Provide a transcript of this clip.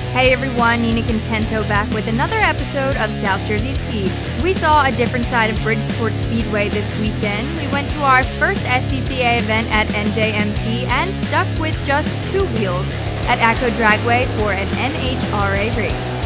Hey everyone, Nina Contento back with another episode of South Jersey Speed. We saw a different side of Bridgeport Speedway this weekend. We went to our first SCCA event at NJMP and stuck with just two wheels at ACO Dragway for an NHRA race.